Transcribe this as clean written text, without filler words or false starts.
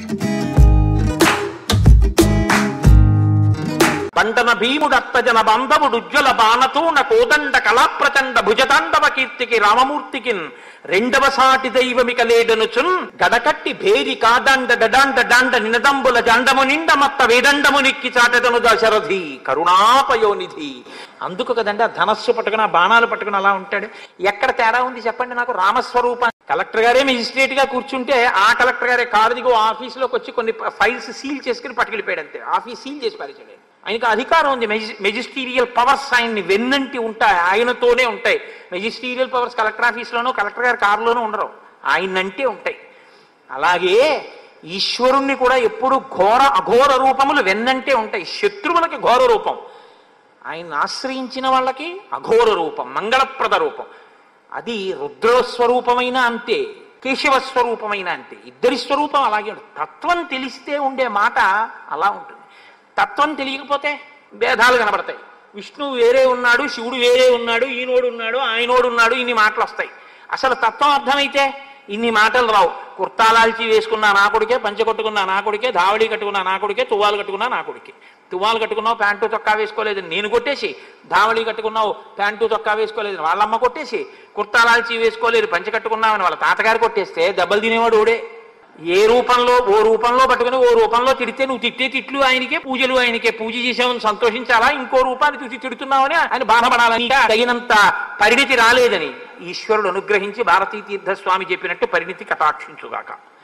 పంటన భీముడత్తజన బంధవుడుజ్వల బాణతూణ కోదండ కళాప్రచండ భుజతాండవ కీర్తికి రామమూర్తికిన్ రెండవ సాటి దైవమిక లేడనుచున్ గడకట్టి భేరి కాదండ డడాండ డాండ నినదంబుల జండము నిండ మత్త వేదండము నిక్కి చాటెదను దశరథి కరుణాపయోనిధి. అందుకు కదండి ఆ ధనస్సు పట్టుకుని ఆ బాణాలు పట్టుకుని అలా ఉంటాడు. ఎక్కడ తేడా ఉంది చెప్పండి నాకు? రామస్వరూపం. కలెక్టర్ గారే మెజిస్ట్రేట్ గా కూర్చుంటే ఆ కలెక్టర్ గారే కాదు దిగో ఆఫీసులోకి వచ్చి కొన్ని ఫైల్స్ సీల్ చేసుకుని పట్టుకెళ్ళిపోయాడు అంతే. ఆఫీస్ సీల్ చేసి పారేసాడు. ఆయనకు అధికారం ఉంది. మెజిస్టీరియల్ పవర్స్ ఆయన్ని వెన్నంటి ఉంటాయి, ఆయనతోనే ఉంటాయి. మెజిస్టీరియల్ పవర్స్ కలెక్టర్ ఆఫీస్లోనూ కలెక్టర్ గారి కారులోనూ ఉండరు, ఆయనంటే ఉంటాయి. అలాగే ఈశ్వరుణ్ణి కూడా ఎప్పుడు అఘోర రూపములు వెన్నంటే ఉంటాయి. శత్రువులకి ఘోర రూపం, ఆయన్ని ఆశ్రయించిన వాళ్ళకి అఘోర రూపం, మంగళప్రద రూపం. అది రుద్రస్వరూపమైన అంతే, కేశవస్వరూపమైన అంతే. ఇద్దరి స్వరూపం అలాగే ఉంటుంది. తత్వం తెలిస్తే ఉండే మాట అలా ఉంటుంది. తత్వం తెలియకపోతే భేదాలు కనబడతాయి. విష్ణువు వేరే ఉన్నాడు, శివుడు వేరే ఉన్నాడు, ఈనోడు ఉన్నాడు, ఆయనోడు ఉన్నాడు, ఇన్ని మాటలు వస్తాయి. అసలు తత్వం అర్థమైతే ఇన్ని మాటలు రావు. కుర్తాలాల్చి వేసుకున్నా నా కొడుకే, పంచె కొట్టుకున్నా నా కొడుకే, ధావళి కట్టుకున్నా నా కొడుకే, తువ్వాలు కట్టుకున్నా నా కొడుకే. తువ్వాలు కట్టుకున్నావు ప్యాంటు చొక్కా వేసుకోలేదు నేను కొట్టేసి, ధావళి కట్టుకున్నావు ప్యాంటు చొక్కా వేసుకోలేదు వాళ్ళమ్మ కొట్టేసి, కుర్తాలాల్చి వేసుకోలేదు పంచె కట్టుకున్నామని వాళ్ళ తాతగారు కొట్టేస్తే దెబ్బలు తినేవాడు ఓడే. ఏ రూపంలో ఓ రూపంలో పట్టుకుని ఓ రూపంలో తిడితే నువ్వు తిట్టే తిట్లు ఆయనకే, పూజలు ఆయనకే. పూజ చేసామని సంతోషించాలా, ఇంకో రూపాన్ని చూసి తిడుతున్నావని ఆయన బాధపడాలని తగినంత పరిణితి రాలేదని ఈశ్వరుడు అనుగ్రహించి భారతీ తీర్థస్వామి చెప్పినట్టు పరిణితి కటాక్షించుగాక.